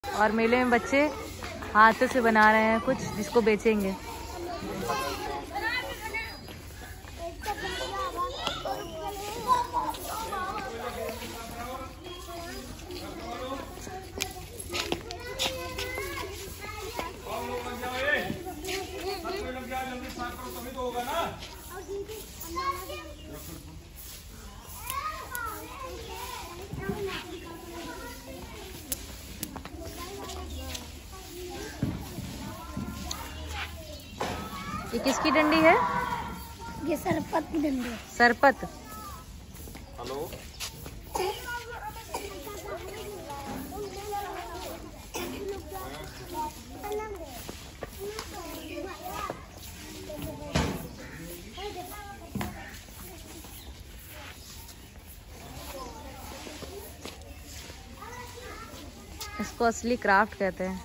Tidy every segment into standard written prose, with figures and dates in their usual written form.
और मेले में बच्चे हाथों से बना रहे हैं कुछ, जिसको बेचेंगे। ये किसकी डंडी है? ये सरपत की डंडी है। सरपत। हेलो। इसको असली क्राफ्ट कहते हैं।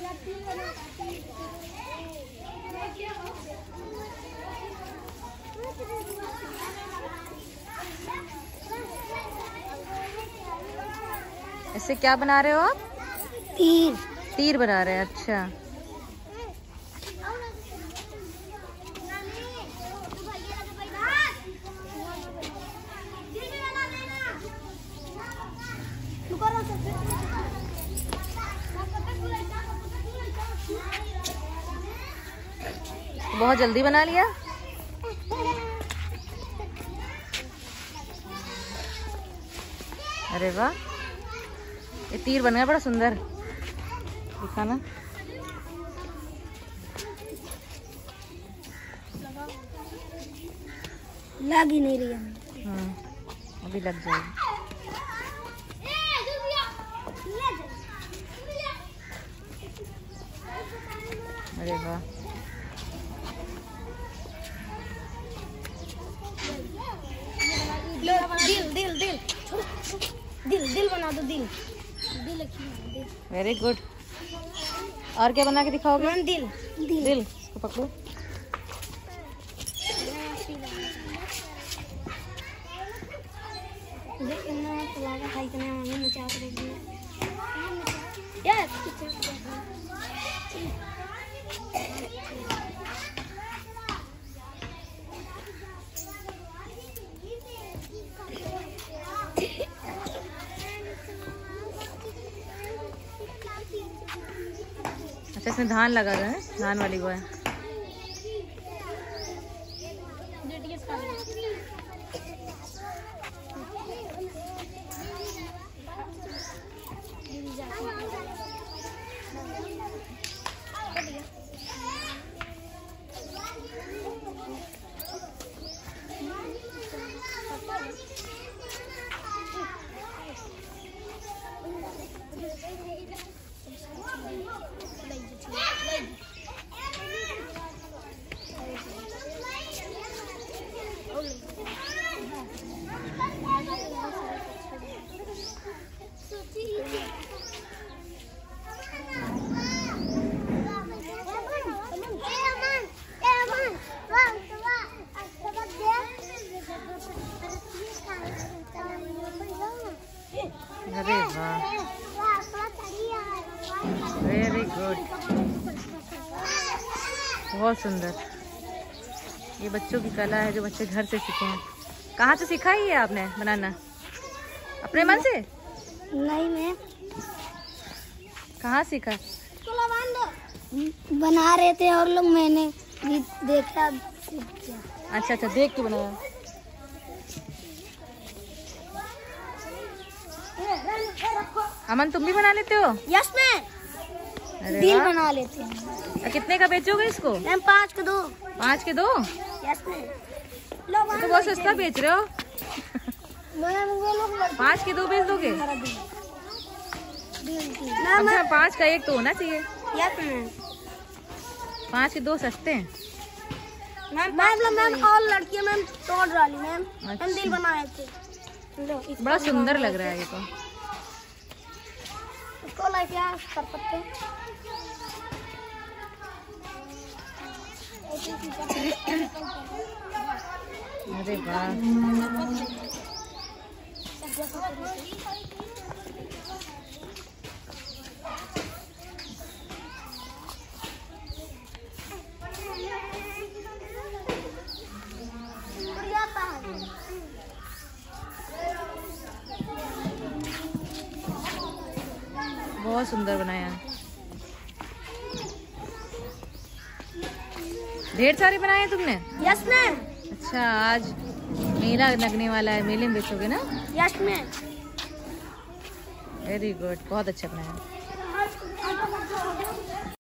इससे क्या बना रहे हो आप? तीर। तीर बना रहे हैं, अच्छा। बहुत जल्दी बना लिया। अरे वाह, ये तीर बन गया बड़ा सुंदर। दिखाना। लग ही नहीं रही है। अभी लग जाएगी। अरे वाह, दिल दिल दिल दिल दिल बना दो। दिल दिल। Very good. और क्या बना के दिखाओगे? दिल दिल। दिल इसको पकड़ो। अच्छा, इसमें धान लगा रहे हैं, धान वाली वो है। अरे वाह, वेरी गुड, बहुत सुंदर। ये बच्चों की कला है जो बच्चे घर से सीखे हैं। कहाँ से सीखा है ये आपने बनाना? अपने मन से? नहीं, मैं कहाँ सीखा? बना रहे थे और लोग, मैंने भी देखा। अच्छा अच्छा, देख के बनाया। अमन, तुम भी बना लेते हो? Yes ma'am. अरे दिल वाह। बना लेते हैं। कितने का बेचोगे इसको? मैम 5 के 2। 5 के 2? Yes ma'am. ये तो बहुत सस्ता बेच रहे हो। मैम वो लोग 5 के 2 बेच दोगे? अच्छा, 5 का 1 तो होना चाहिए। Yes ma'am. 5 के 2 सस्ते हैं। मैम और लड़कियां मैम तोड़ डाली मैम। अच्छा। हम दिल बनाए थे। बड़ा सुंदर लग रहा है ये तो। इसको लेके आ कर सकते हैं। अरे वाह, बहुत सुंदर बनाया। ढेर सारे बनाए हैं तुमने? Yes ma'am. अच्छा, आज मेला लगने वाला है, मेले में बेचोगे ना? Yes ma'am. वेरी गुड, बहुत अच्छा बनाया।